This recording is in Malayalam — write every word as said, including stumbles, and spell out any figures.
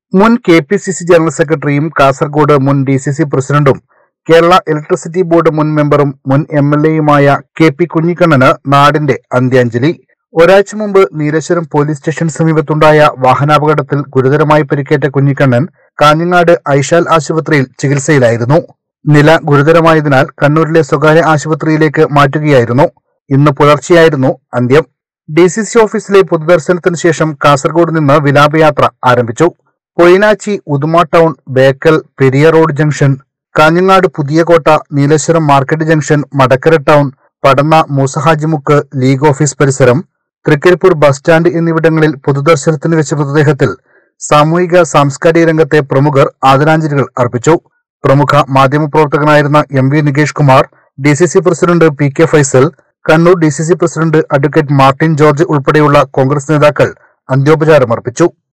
മുൻ K P C C general സെക്രട്ടറിയും കാസർഗോഡ് മുൻ ഡി സി സി പ്രസിഡന്റും കേരള ഇലക്ട്രിസിറ്റി ബോർഡ് മുൻ മെമ്പറും മുൻ എം എൽ എയുമായ കെ പി കുഞ്ഞിക്കണ്ണന് നാടിന്റെ അന്ത്യാഞ്ജലി. ഒരാഴ്ച മുമ്പ് നീലേശ്വരം പോലീസ് സ്റ്റേഷൻ സമീപത്തുണ്ടായ വാഹനാപകടത്തിൽ ഗുരുതരമായി പരിക്കേറ്റ കുഞ്ഞിക്കണ്ണൻ കാഞ്ഞങ്ങാട് ഐഷാൽ ആശുപത്രിയിൽ ചികിത്സയിലായിരുന്നു. നില ഗുരുതരമായതിനാൽ കണ്ണൂരിലെ സ്വകാര്യ ആശുപത്രിയിലേക്ക് മാറ്റുകയായിരുന്നു. ഇന്ന് പുലർച്ചെയായിരുന്നു അന്ത്യം. ഡി സി സി ഓഫീസിലെ പൊതുദർശനത്തിന് ശേഷം കാസർഗോഡ് നിന്ന് വിലാപയാത്ര ആരംഭിച്ചു. Poinachi, Uduma town, Bekal, Periya road junction, Kanhangad Puthiyakotta, Nileshwaram market junction, Madakkara town, Padanna Moosahajimukku, league office പരിസരം, തൃക്കരിപ്പൂർ ബസ് സ്റ്റാൻഡ് എന്നിവിടങ്ങളിൽ പൊതുദർശനത്തിന് വെച്ച മൃതദേഹത്തിൽ സാമൂഹിക സാംസ്കാരിക രംഗത്തെ പ്രമുഖർ ആദരാഞ്ജലികൾ അർപ്പിച്ചു. പ്രമുഖ മാധ്യമപ്രവർത്തകനായിരുന്ന M V Nikesh Kumar, D C C president P K Faisal, Kannur D C C president advocate Martin George ഉൾപ്പെടെയുള്ള കോൺഗ്രസ് നേതാക്കൾ അന്ത്യോപചാരമർപ്പിച്ചു.